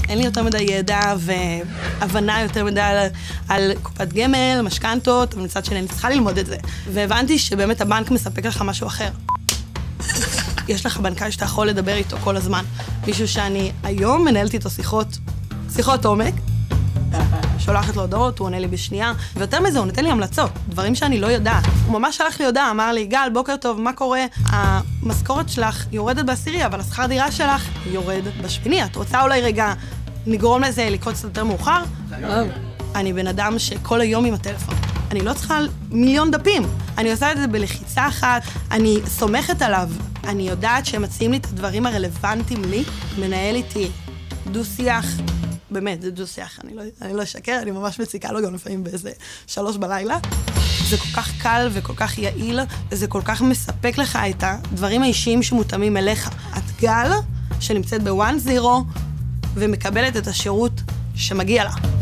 אין לי יותר מדי ידע והבנה יותר מדי על קופת גמל, משכנתות, אבל מצד שני אני צריכה ללמוד את זה. והבנתי שבאמת הבנק מספק לך משהו אחר. יש לך בנקאי שאתה יכול לדבר איתו כל הזמן. מישהו שאני היום מנהלת איתו שיחות עומק. שולחת לו הודעות, הוא עונה לי בשנייה, ויותר מזה, הוא נותן לי המלצות, דברים שאני לא יודעת. הוא ממש שלח לי הודעה, אמר לי, גל, בוקר טוב, מה קורה? המשכורת שלך יורדת בעשירי, אבל השכר דירה שלך יורד בשמיני. את רוצה אולי רגע נגרום לזה לקרוץ יותר מאוחר? אני בן אדם שכל היום עם הטלפון. אני לא צריכה מיליון דפים. אני עושה את זה בלחיצה אחת, אני סומכת עליו. אני יודעת שהם מציעים לי את הדברים הרלוונטיים לי, מנהל איתי דו-שיח, באמת, זה דו-שיח, אני לא אשקר, אני ממש מציקה לו גם לפעמים באיזה 3 בלילה. זה כל כך קל וכל כך יעיל, וזה כל כך מספק לך את הדברים האישיים שמותאמים אליך. את גל שנמצאת ב-1-0 ומקבלת את השירות שמגיע לה.